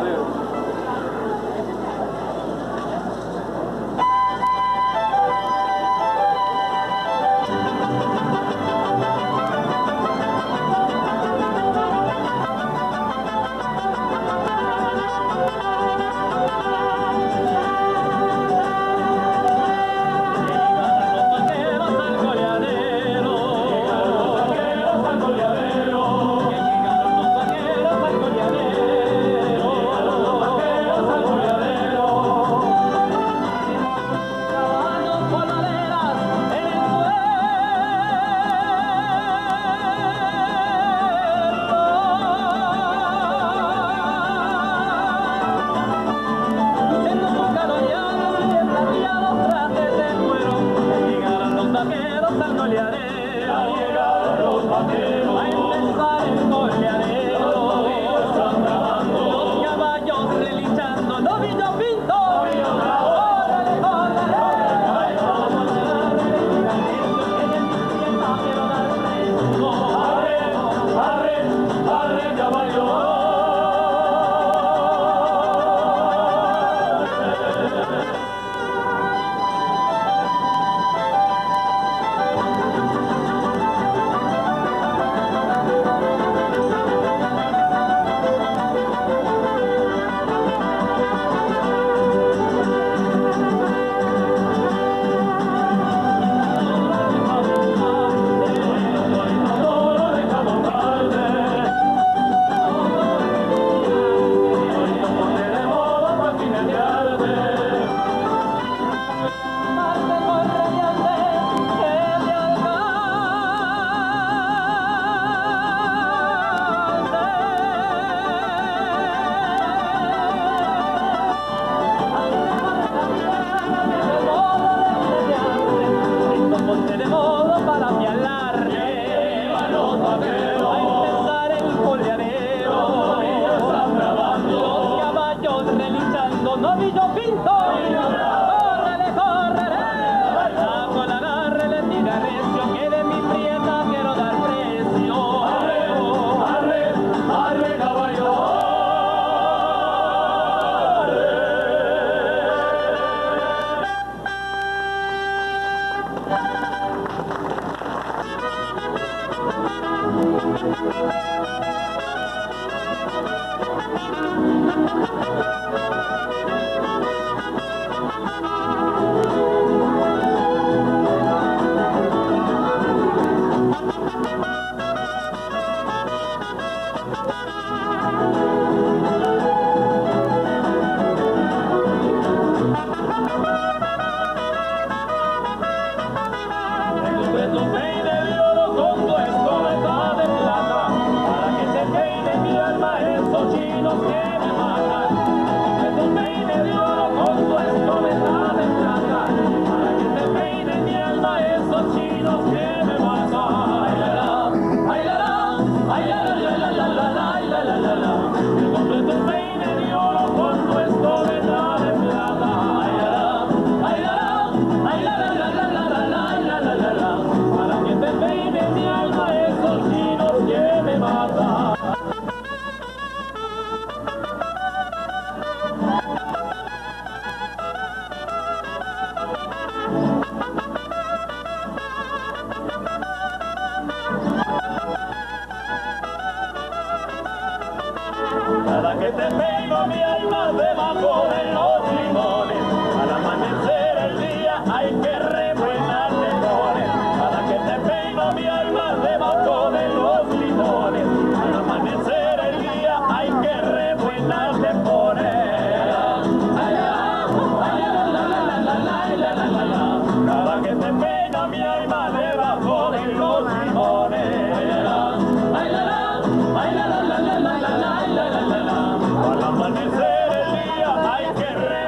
colladero. Cada que te peino mi alma debajo de los limones, al amanecer el día hay que rebuenar limones. Cada que te peino mi alma debajo de los limones, al amanecer el día hay que rebuenar limones. Cada que te peino mi alma debajo de los limones. Al amanecer el día hay que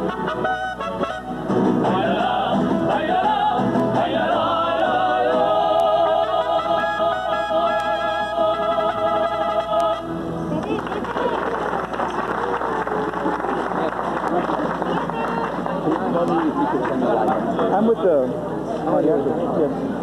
I'm with the... Oh, yeah.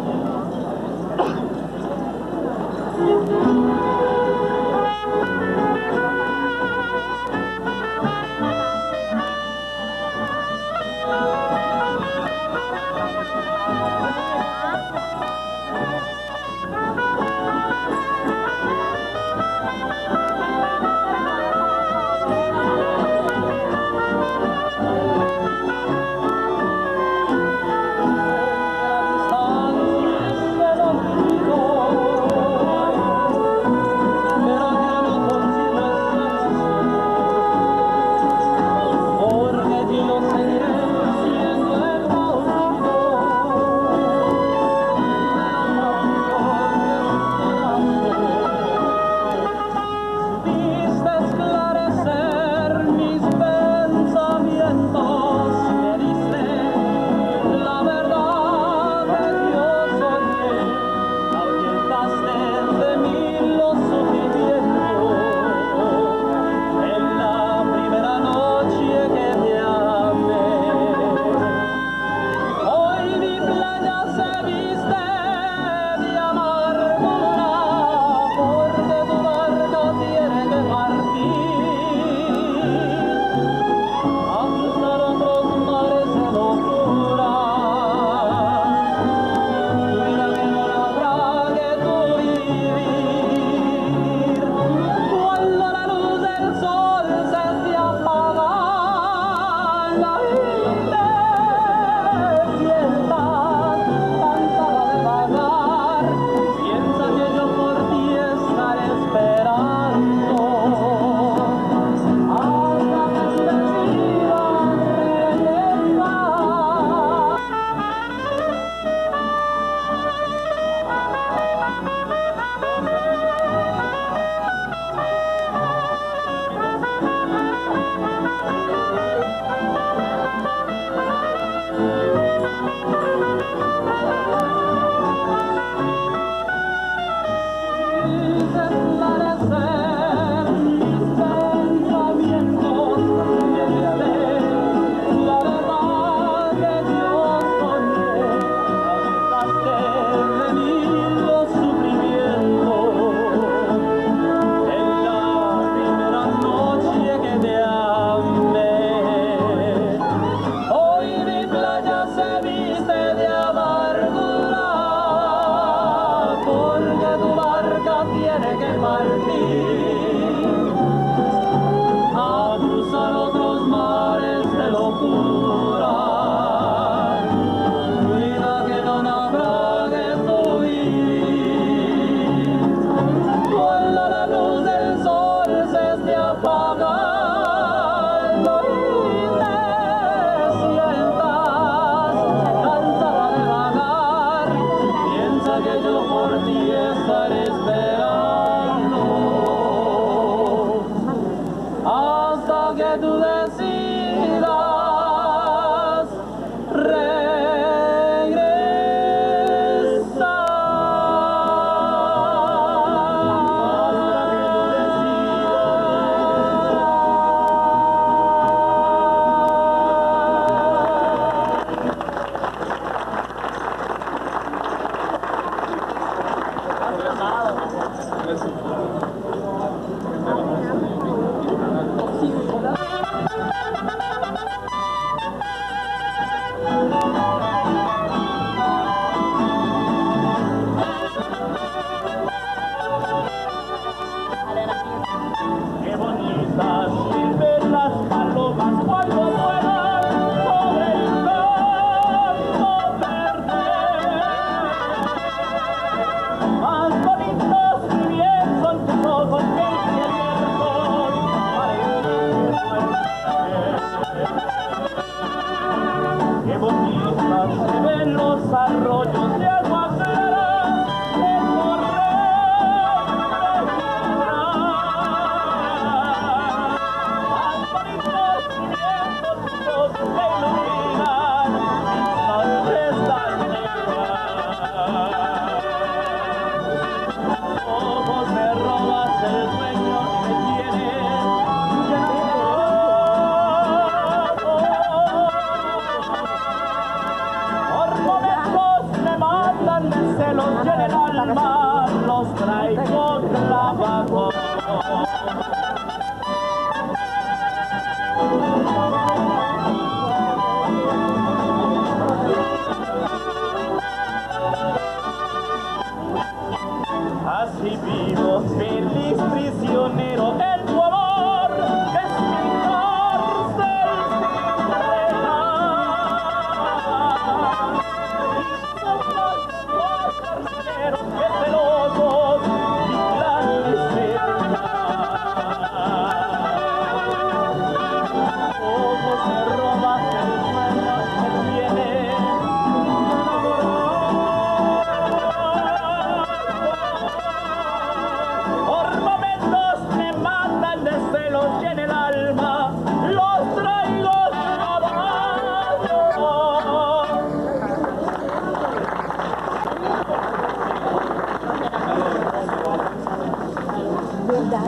¿Verdad?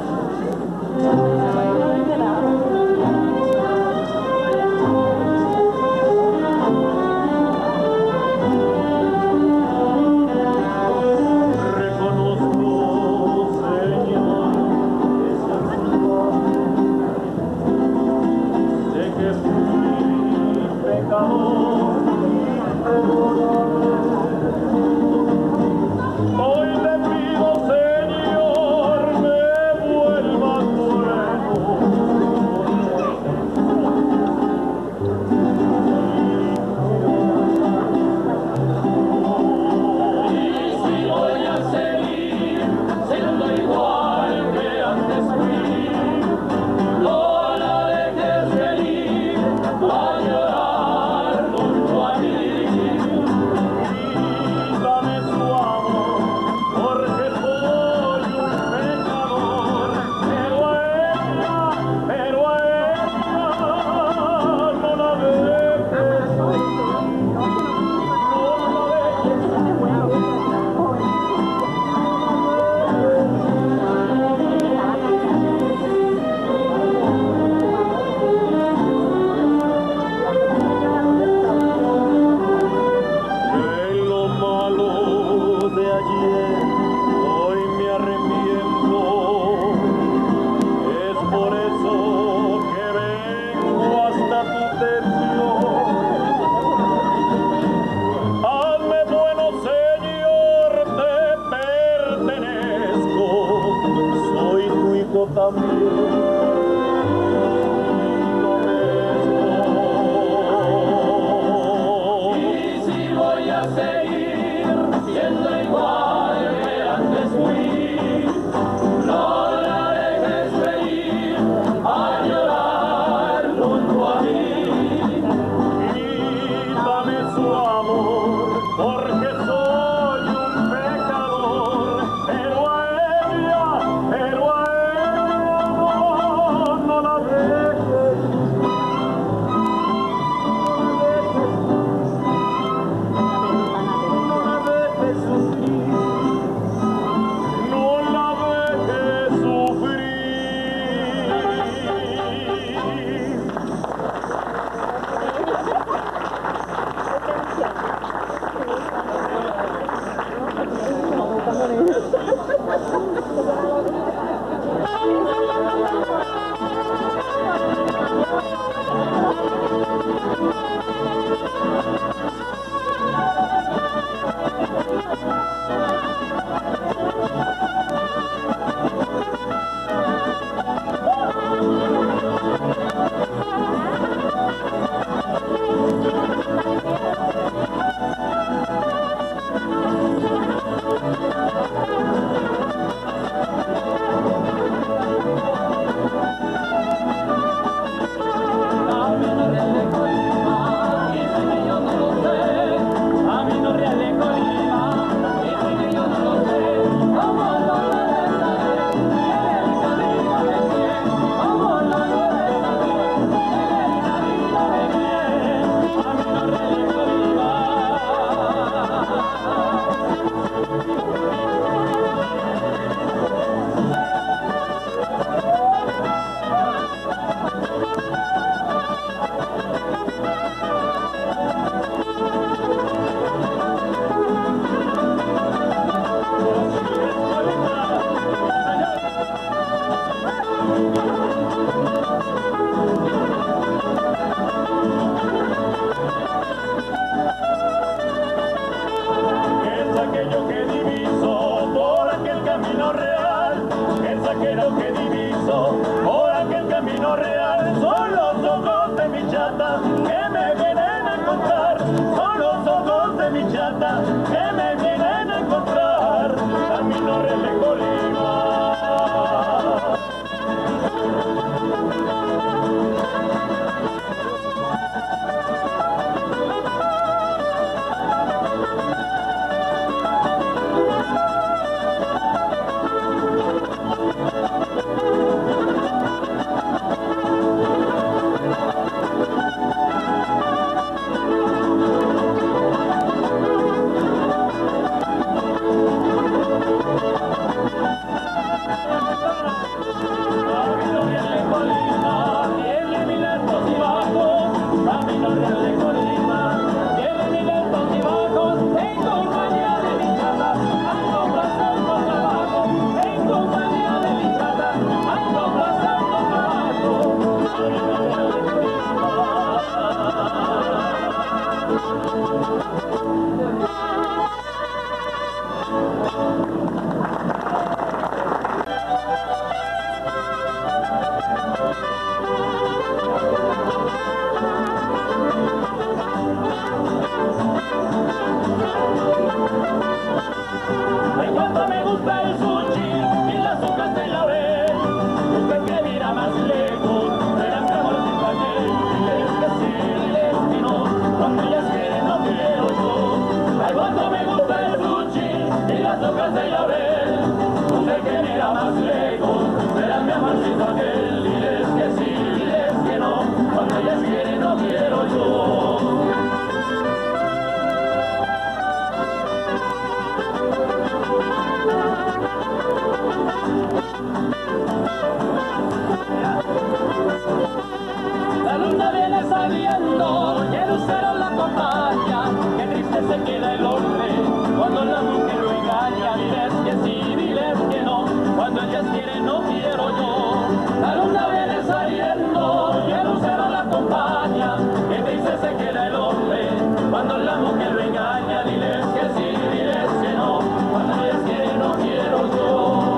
Hoy te pido, Señor, me vuelvas moreno. Y si voy a seguir siendo igual que antes fui, no la dejes venir a llorar junto a mí. Dame su amor, porque soy un pecador, pero a ella no la dejes, no la dejes. De lo malo de ayer, hoy me arrepiento. Es por eso que vengo hasta tu templo. Hazme bueno, Señor, te pertenezco. Soy tu hijo también. Lo merezco. Y si voy a seguir siendo igual que antes fui, no la dejes venir a llorar junto a mí. Y dame su amor, porque soy un pecador, pero a ella no la dejes. No la dejes sufrir, no la dejes sufrir. Es aquello que diviso por aquel camino real, es aquello que diviso por aquel camino real. Son los ojos de mi chata que me vienen a encontrar, son los ojos de mi chata que me vienen a encontrar. Camino real de Colima. La luna viene saliendo y el lucero la acompaña. Qué triste se queda el hombre cuando la mujer lo engaña. Diles que sí, diles que no, cuando ellas quieren no quiero yo. La luna viene saliendo y el lucero la acompaña. Qué triste se queda el hombre cuando la mujer lo engaña. Diles que sí, diles que no, cuando ellas quieren no quiero yo.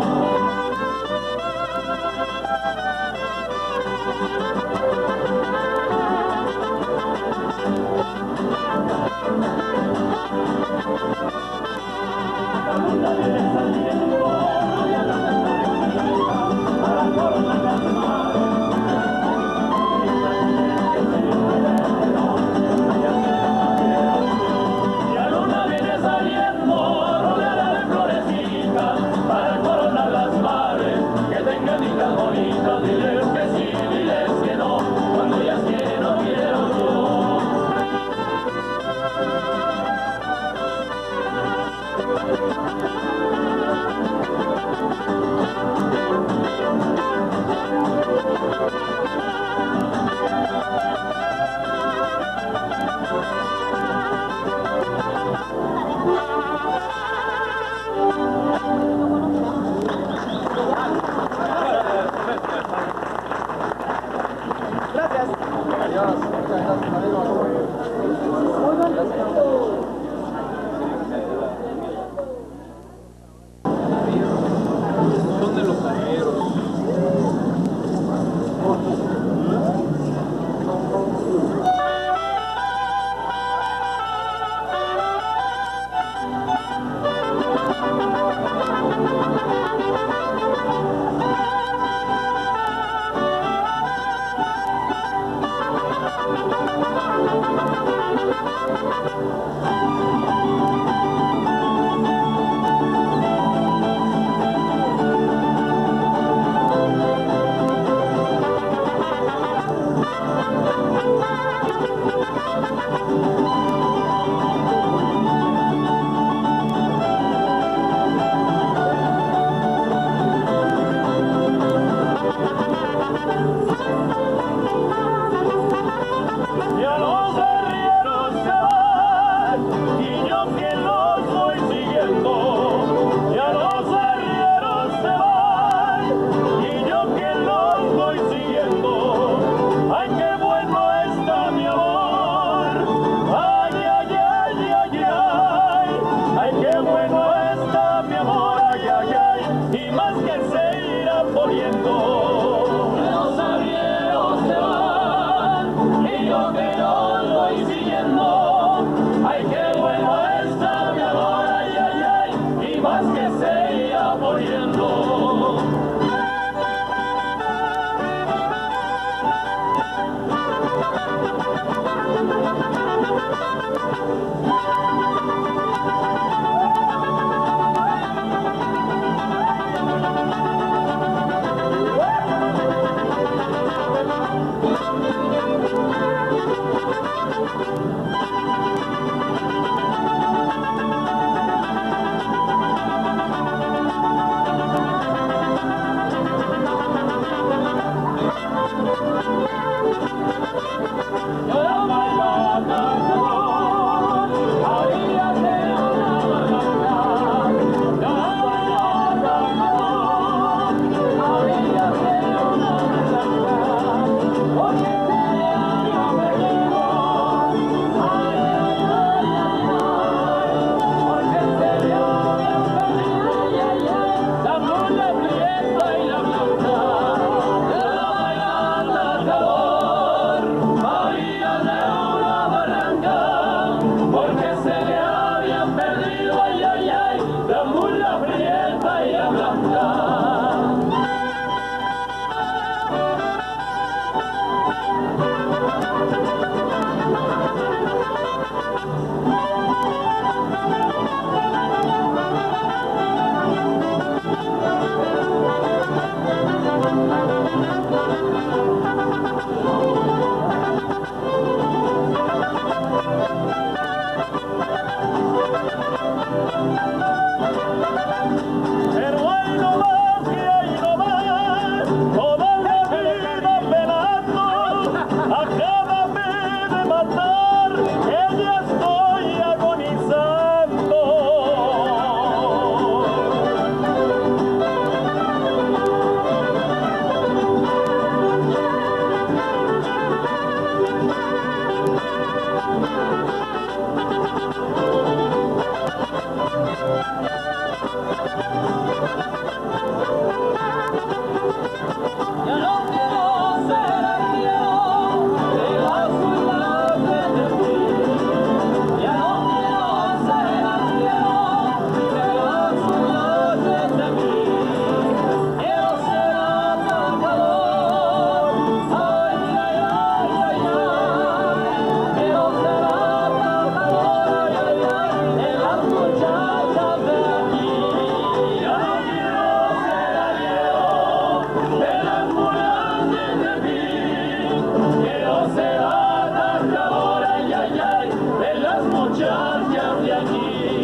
de las murallas de mí. Quiero ser atajador, ay, ay, ay, de las muchachas de aquí.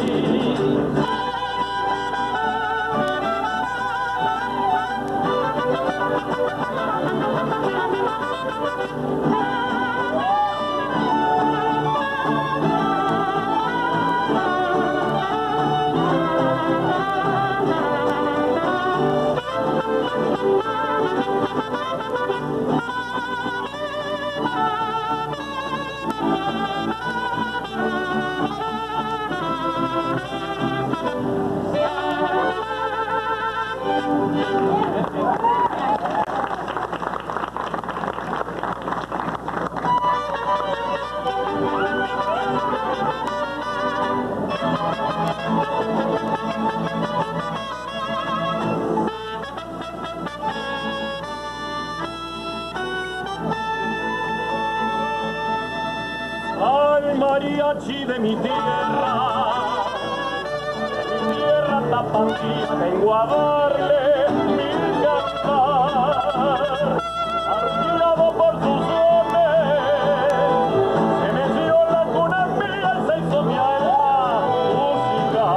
Al mariachi de mi tierra tapatía, vengo a darle mi cantar. Arquillado por sus sones, se me dio la cuna mía y se hizo mi alma música.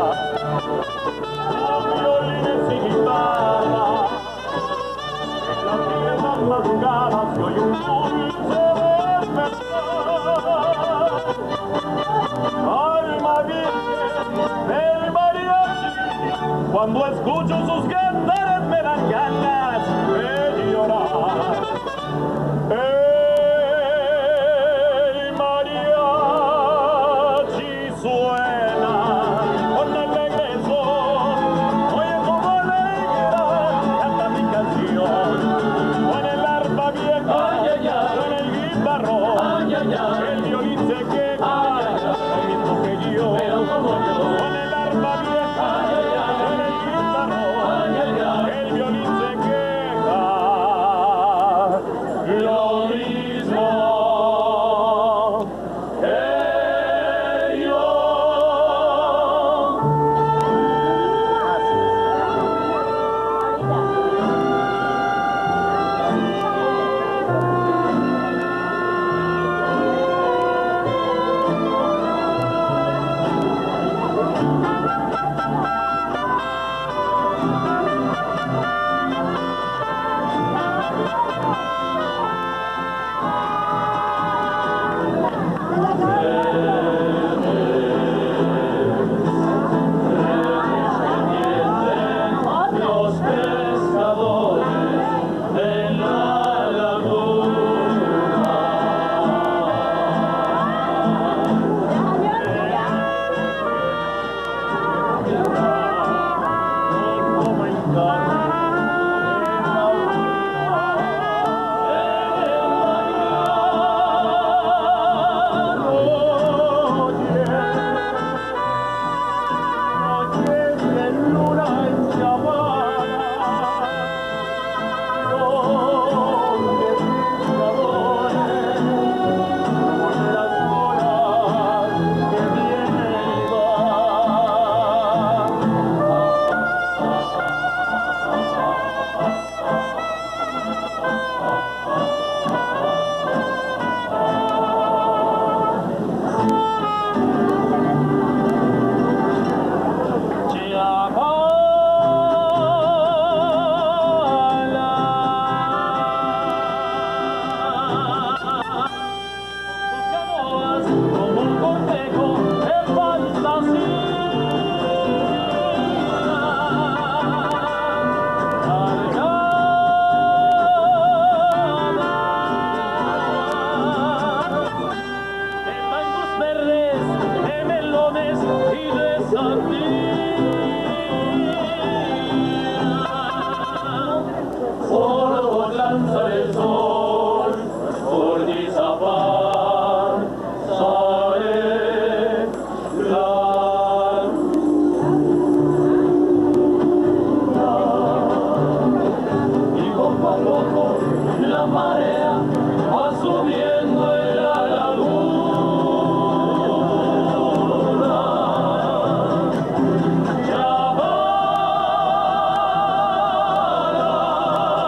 Con violines y guitarra, en las tierras madrugadas se oye un dulce despertar. Alma virgen del mariachi, cuando escucho sus cantares me dan ganas de llorar. El mariachi suena con alegre son, oye como alegra canta mi canción. Con el arpa vieja, ay, ay, ay, con el guitarrón, ay, ay, ay, el violín se queja, el mismo que yo, pero como yo, con el arpa vieja, ay, ay, ay, con el guitarrón, ay, ay, ay, el violín se queja, lo mismo que yo. Los pescadores de la laguna, como en como un cortejo de fantasía, de mangos verdes, de melones y de sandía. Por lanza del sol, por Dizapán, sale la luna. Y poco a poco la marea va subiendo en la laguna. Chavala,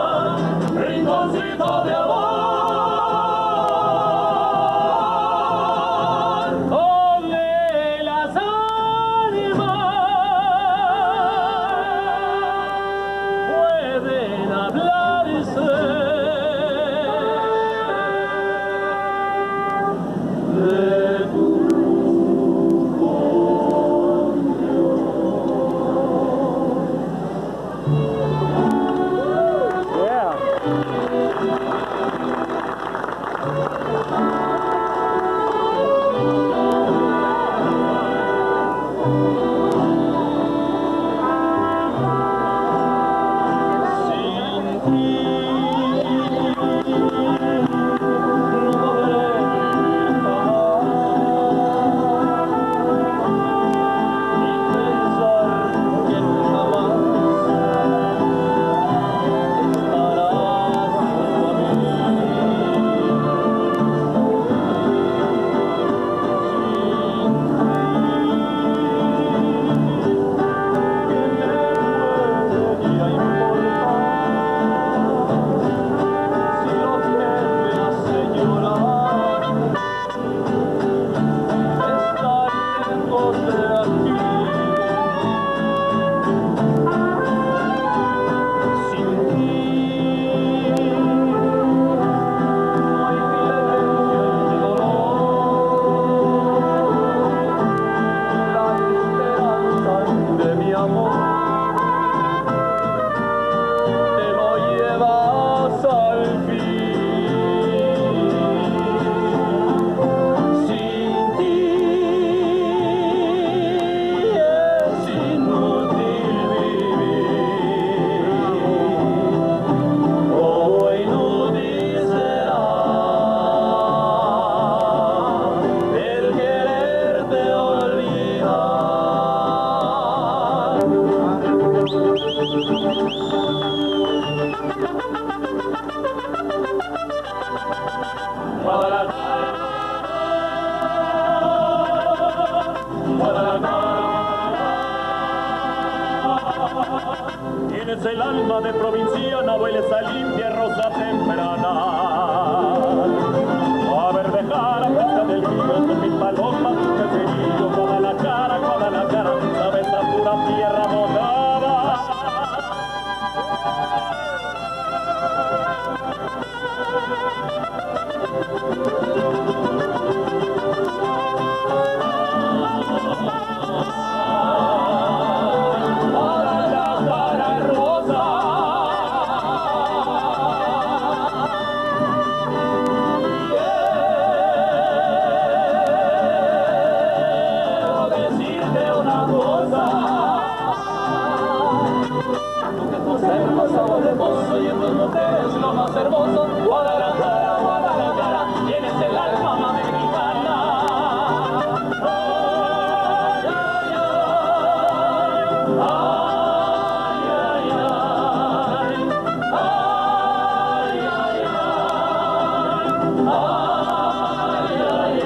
limpia rosa temprana. A ver, dejar a pesca del río con mis palomas, que cerillo, Guadalajara, Guadalajara, sabes a pura tierra mojada. Y en tus mujeres lo más hermoso, Guadalajara, Guadalajara, tienes el alma mexicana. Ay, ay, ay, ay, ay, ay, ay, ay,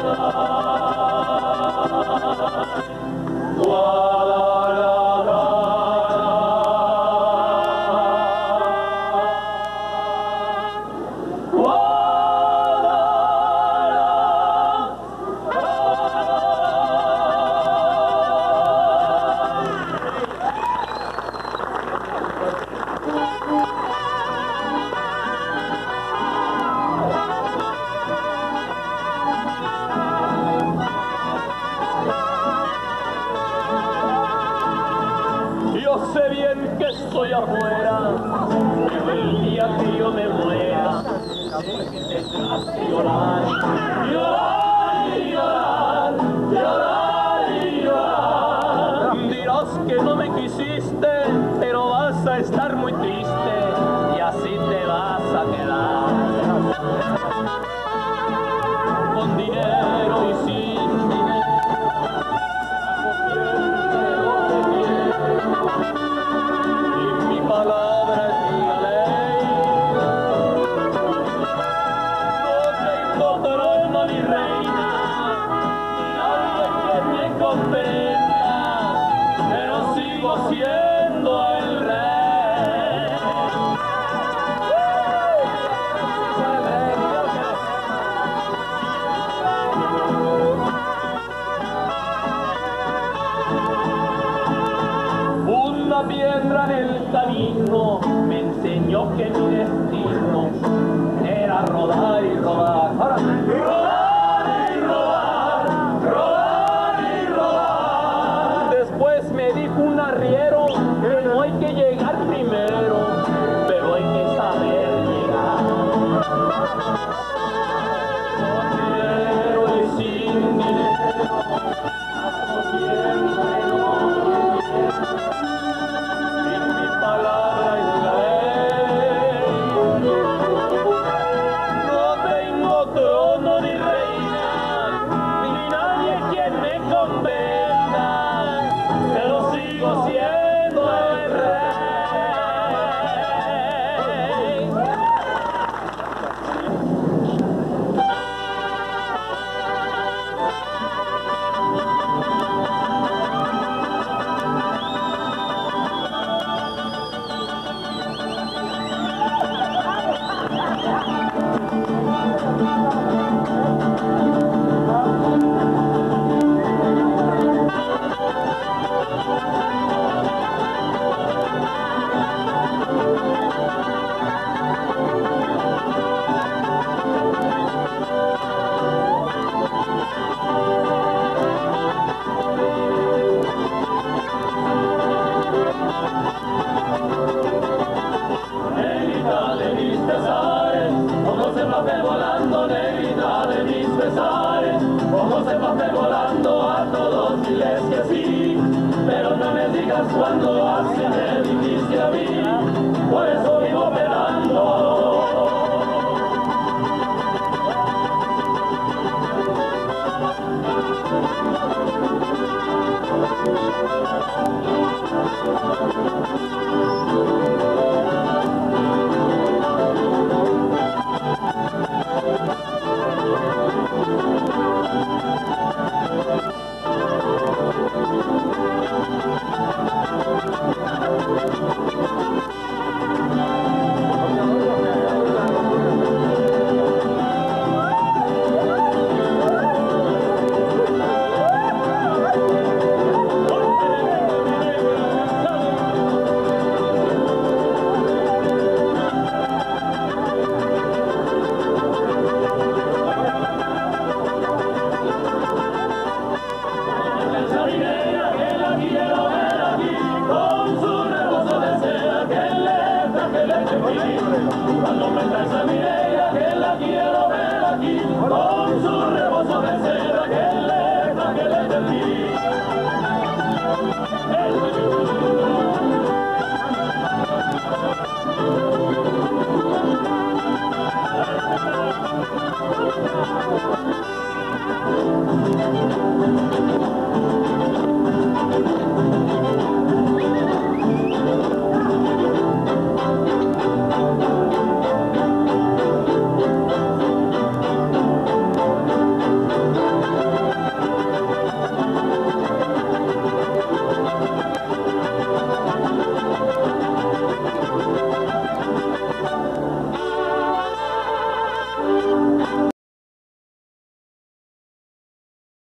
Yo sé bien que estoy afuera, pero el día que yo me muera, tendrás que llorar, llorar y llorar, llorar y llorar. Dirás que no me quisiste, pero vas a estar muy triste y así te vas a quedar. Con dinero y sin dinero. Y mi palabra es mi ley. No tengo trono ni reina, ni nadie que me comprenda, pero sigo siendo el rey. Una piedra en el camino me enseñó que mi destino era rodar y rodar. Ahora, rodar y rodar, rodar y rodar. Después me dijo un arriero que no hay que llegar primero, pero hay que saber llegar. Con dinero y sin dinero, hazlo siempre, no mi palabra es la ley. No tengo trono ni reina, ni nadie quien me convenga, pero sigo siendo el rey. Negrita de mis pesares, como se va volando, negrita de mis pesares, como se va volando, a todos diles que sí, pero no me digas cuando hacen el difícil a mí, por eso vivo esperando. Cuando me traes a mi